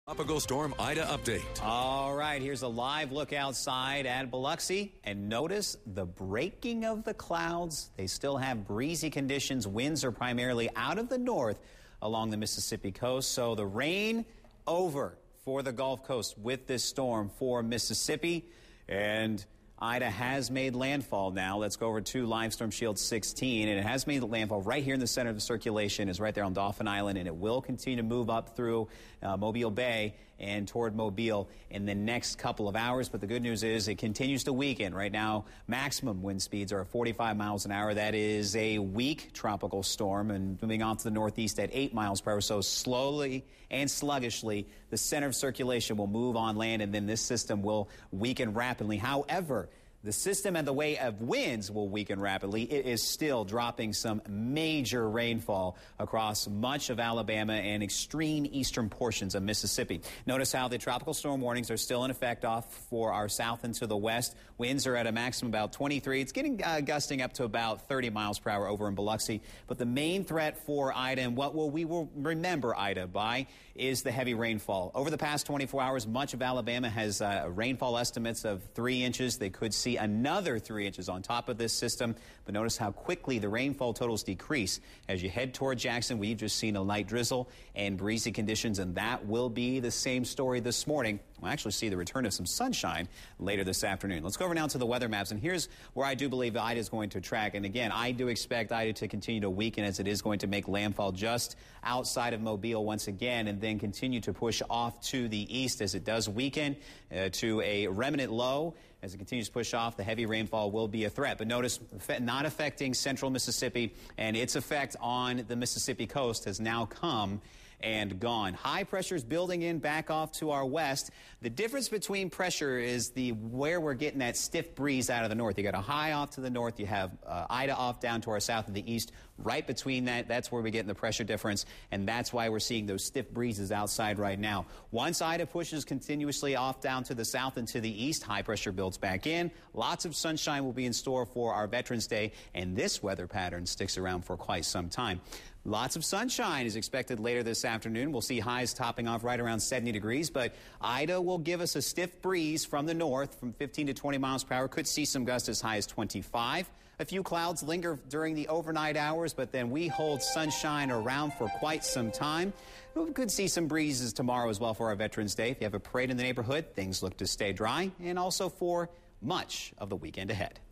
Tropical Storm Ida update. All right, here's a live look outside at Biloxi, and notice the breaking of the clouds. They still have breezy conditions. Winds are primarily out of the north along the Mississippi coast, so the rain over for the Gulf Coast with this storm for Mississippi. And Ida has made landfall now. Let's go over to Live Storm Shield 16, and it has made landfall right here in the center of the circulation. Is right there on Dauphin Island, and it will continue to move up through Mobile Bay and toward Mobile in the next couple of hours. But the good news is it continues to weaken. Right now, maximum wind speeds are 45 miles an hour. That is a weak tropical storm, and moving on to the northeast at 8 miles per hour. So slowly and sluggishly, the center of circulation will move on land, and then this system will weaken rapidly. However, the system and the way of winds will weaken rapidly. It is still dropping some major rainfall across much of Alabama and extreme eastern portions of Mississippi. Notice how the tropical storm warnings are still in effect off for our south and to the west. Winds are at a maximum about 23. It's getting gusting up to about 30 miles per hour over in Biloxi. But the main threat for Ida, and what we will remember Ida by, is the heavy rainfall. Over the past 24 hours, much of Alabama has rainfall estimates of 3 inches. They could see another 3 inches on top of this system. But notice how quickly the rainfall totals decrease. As you head toward Jackson, we've just seen a light drizzle and breezy conditions, and that will be the same story this morning. We'll actually see the return of some sunshine later this afternoon. Let's go over now to the weather maps, and here's where I do believe Ida is going to track. And again, I do expect Ida to continue to weaken as it is going to make landfall just outside of Mobile once again, and then continue to push off to the east as it does weaken to a remnant low. As it continues to push off, the heavy rainfall will be a threat. But notice, not affecting central Mississippi, and its effect on the Mississippi coast has now come and gone. High pressure is building in back off to our west. The difference between pressure is where we're getting that stiff breeze out of the north. You got a high off to the north. You have Ida off down to our south and the east. Right between that, that's where we're getting the pressure difference, and that's why we're seeing those stiff breezes outside right now. Once Ida pushes continuously off down to the south and to the east, high pressure builds back in. Lots of sunshine will be in store for our Veterans Day, and this weather pattern sticks around for quite some time. Lots of sunshine is expected later this afternoon. We'll see highs topping off right around 70 degrees, but Ida will give us a stiff breeze from the north from 15 to 20 miles per hour. Could see some gusts as high as 25. A few clouds linger during the overnight hours, but then we hold sunshine around for quite some time. We could see some breezes tomorrow as well for our Veterans Day. If you have a parade in the neighborhood, things look to stay dry, and also for much of the weekend ahead.